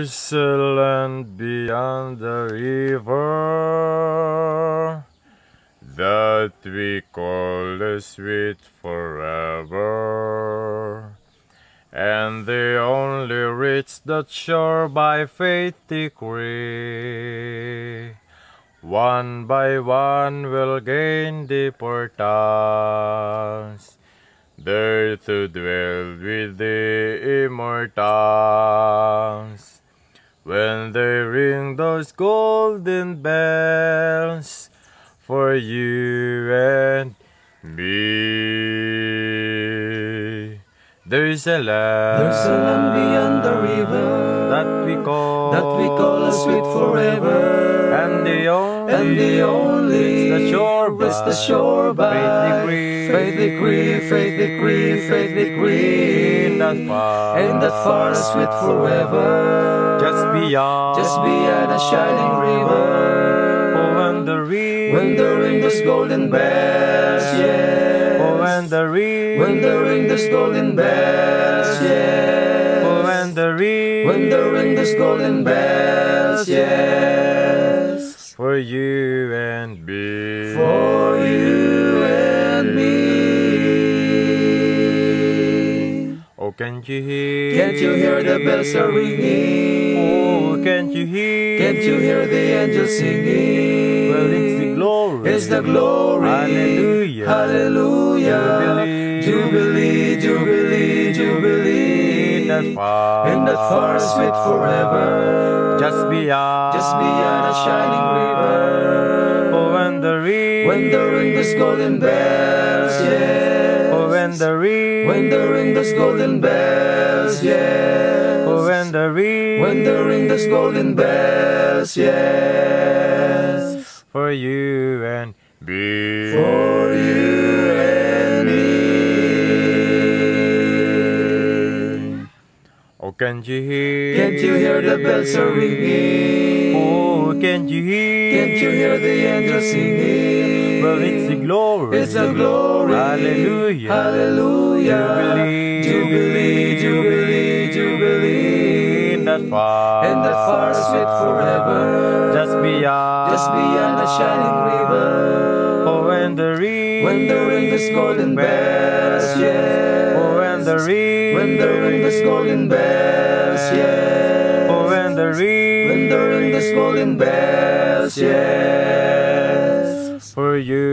There's a land beyond the river that we call the sweet forever, and they only reach that shore by faith decree. One by one will gain the portals, there to dwell with the immortals. When they ring those golden bells for you and me, there's a land beyond the river that we call a sweet forever, and the only reach the shore by faith decree, in that far sweet forever, just beyond a shining river. Oh, when the ring those golden bells, yes. Oh, when the ring those golden bells, yes. Oh, when the ring those golden bells, yes. For you and me, for you and me. Oh, can't you hear? Can't you hear the bells are ringing? Oh, can't you hear? Can't you hear the angels singing? Well, it's the glory. It's the glory. Hallelujah. Hallelujah. Jubilee, jubilee, jubilee. In that far sweet forever. just beyond a shining river. Oh, when the ring those golden bells, yes. Oh, when the ring those golden bells, yes. Oh, when the ring those golden bells, yes. For you and me, for you and me. Oh, can't you hear? Can't you hear the bells are ringing? Oh, can't you hear? Can't you hear the angels singing? Well, it's the glory. It's the glory. Hallelujah. Hallelujah. Jubilee, jubilee, jubilee. In that far sweet forever. just beyond a shining river. Oh, when the ring those golden bells, yes. Oh, when the ring those golden bells, yes. Oh, when the ring those golden bells, yes. for you